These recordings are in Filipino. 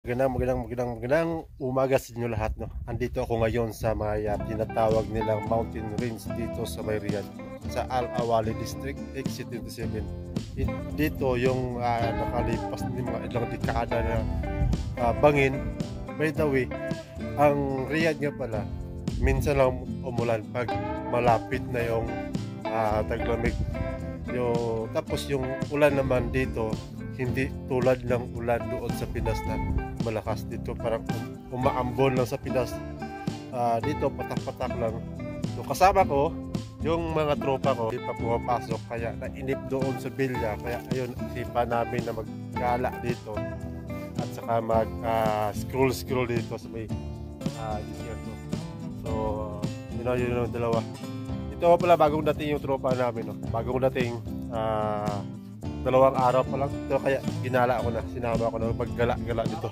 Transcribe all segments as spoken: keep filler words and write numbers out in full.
Magandang, magandang, magandang, magandang umaga sa inyo lahat, no? Andito ako ngayon sa may uh, tinatawag nilang mountain range dito sa may Riyadh, sa Al Awali District, Exit twenty-seven. It, dito yung uh, nakalipas ng mga ilang dekada na uh, bangin. By the way, ang Riyadh nga pala, minsan lang umulan pag malapit na yung uh, taglamig. Yung, tapos yung ulan naman dito, hindi tulad ng ulan doon sa Pinas na malakas. Dito parang um, umaambon lang sa Pinas. Uh, dito patak-patak lang. So kasama ko yung mga tropa ko, hindi pa pumapasok, kaya nainip doon sa bilya. Kaya ayun, sipa namin na maggala dito at saka mag uh, scroll scroll dito sa may uh, desierto. So yun know, yun yung dalawa. Ito pala bagong dating yung tropa namin, no? Bagong dating uh, dalawang araw pa lang ito, kaya ginala ako na, sinama ako na maggala-gala dito.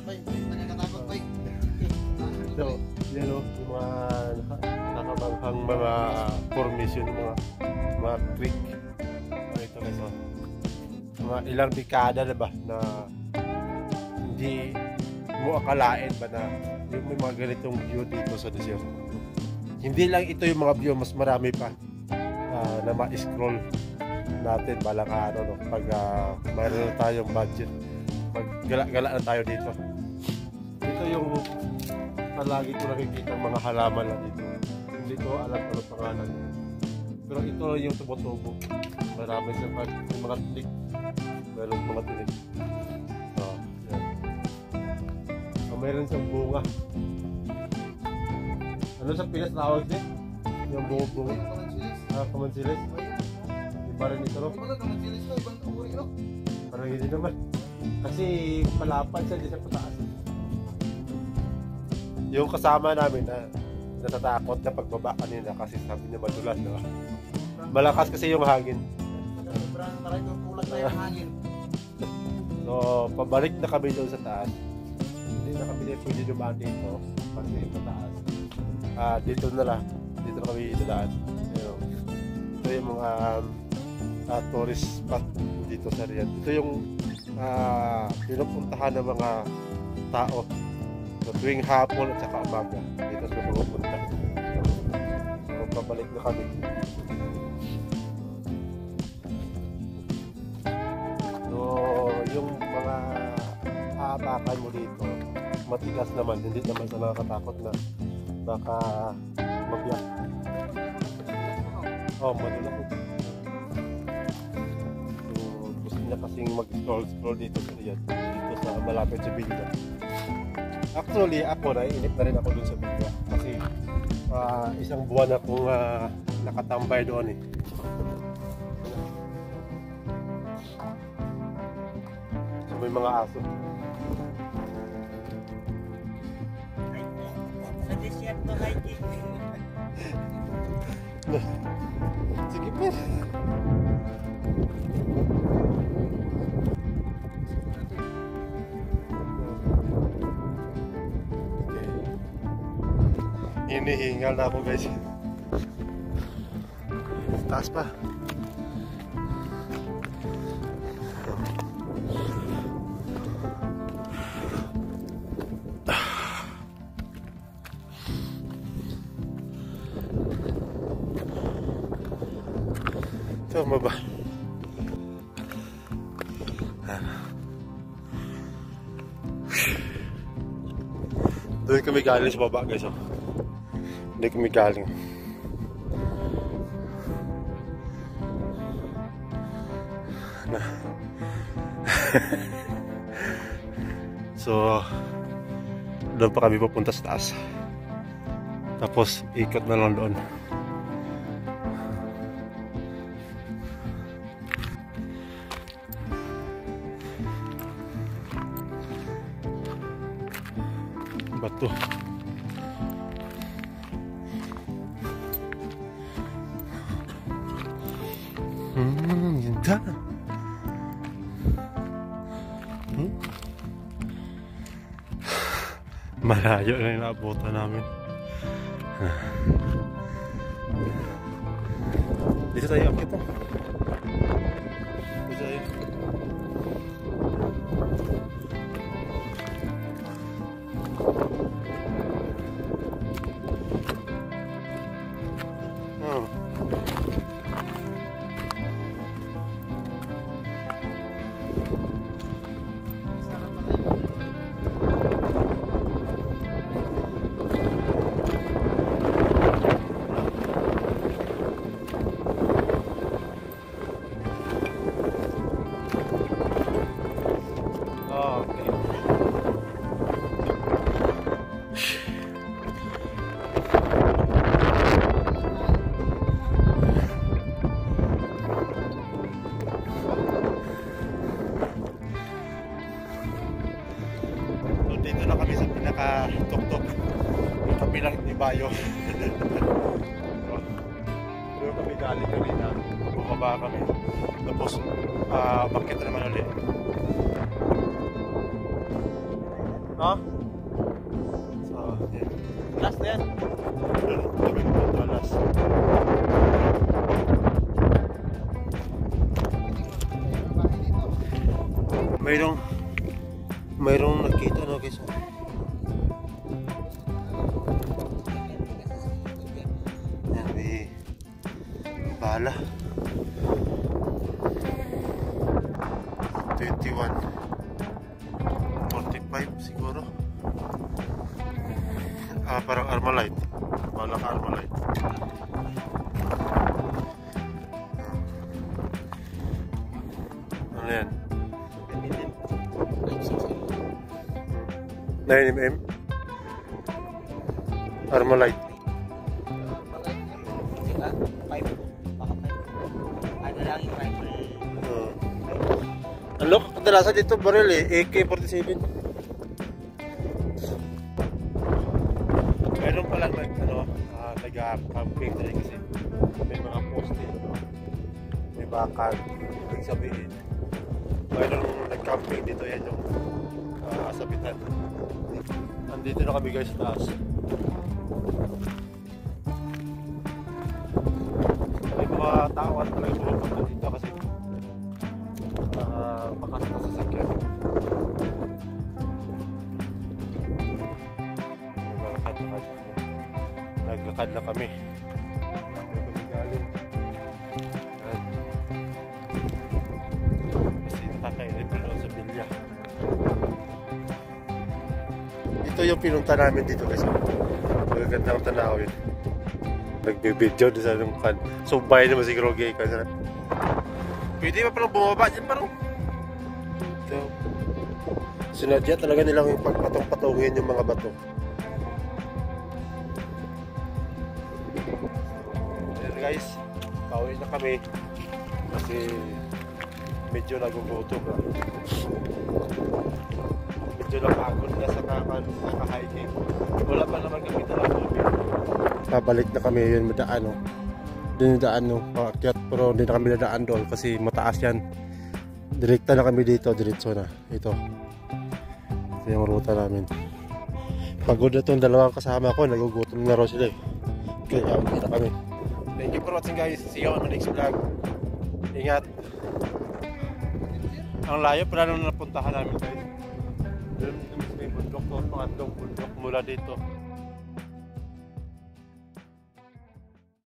So, yan o, yung mga nakabanghang mga formation, mga mga creek. Ito guys, oh. Mga ilang dekada na ba na hindi mo akalain ba na yung may mga ganitong view dito sa desierto. Hindi lang ito yung mga view, mas marami pa uh, na ma-scroll natin balang araw, no? Pag uh, mayroon na tayong budget, pag gala-gala na tayo dito. Ito yung palagi ko nakikita mga halaman lang dito. Hindi ko alam ano pangalan, pero ito yung tubo-tubo. Marami sa pag yung mga tinik, mayroon mga tinik. So, yan. So, mayroon siyang bunga. Ano sa Pinas tawag din? Yung bunga-bunga. Ah, kamansilis. Parang ito, no? Parang hindi naman. Kasi palapad siya, di siya pataas. Yung kasama namin na natatakot na pagbaba kanina kasi sabi niya madulas, no? Malakas kasi yung hangin. So, pabalik na kami doon sa taas. Hindi na kami pwede dumaan dito kasi pataas. Ah, dito na lang. Dito na kami dadaan. Ito yung mga Uh, tourist spot dito sa Riyadh. Ito yung uh, pinupuntahan ng mga tao so, tuwing hapon at saka umaga. Dito sa pupunta. So, pabalik na kami. So, yung mga aapakan mo dito, matigas naman. Hindi naman sa nakakatakot na baka mabiyak. Oh, madulas ito. Na kasing mag-scroll-scroll dito sa Riyadh, dito sa malapit sa Bilya. Actually, ako na, inip na rin ako dun sa Bilya kasi uh, isang buwan akong uh, nakatambay doon eh. So may mga aso. Sa desierto hiking. Sige pa. Hinihingal na ako guys. Taas pa. Ito maba. Doon kami galing sa baba guys, oh. Hindi kami galing. Na. So, doon pa kami pupunta sa taas. Tapos, ikot na lang doon. Bato. Hmm, ganda. Hmm? Malayo na yung naabutan namin. Dito tayo, akit mo. Dito tayo. Dito na kami sa pinaka-tuktok. Yung kabilang ni Bayo. Doon kami galing kanina. Bumaba kami. Tapos, uh, bakit naman ulit? Ha? So, yan. Last na yan. Kami punta last. Mayroong mayroong nakita na guys. Yan, may bala. twenty-one forty-five siguro. Ah, parang Armalite. Bala ka Armalite. Ano yan? nine millimeter Armalite. Ano lang yung rifle? Uh, ano kadalasan dito baril eh, A K forty-seven. Meron palang nag ano, uh, nag-camping dito kasi may mga poste, may bakal. Ibig sabihin, mayroong nag-camping dito, yan yung uh, sabitan. Andito na kami guys sa taas. May mga tao at talaga pumunta dito kasi uh, bakas na sasakyan. Naglakad na kami. May kami galing. Kasi nakakainip ko doon sa Bilya. Ito yung pinunta namin dito guys. Magagandang tanawin. Nagbibidyo doon sa lungkan. Sumbay naman siguro gay ka. Pwede pa palang bumaba dyan parang. So, sinadya talaga nilang yung pagpatong-patongin yung mga bato. Ayan guys, pauwi na kami. Kasi medyo nagugutom na. Medyo napagod na sa kaka-hiking. Wala pa naman kami talaga tubig. Pabalik na kami yun, madaan no. Dinidaan no, paakyat. Pero hindi na kami nadaan doon kasi mataas yan. Direkta na kami dito, diretso na. Ito. Ito yung ruta namin. Pagod na itong dalawang kasama ko, nagugutom na raw sila eh. Kaya uwi na kami. Thank you for watching guys. See you on the next vlog. Ingat. Ang layo pala nung napuntahan namin guys. Doon may bundok, pangatlong bundok mula dito.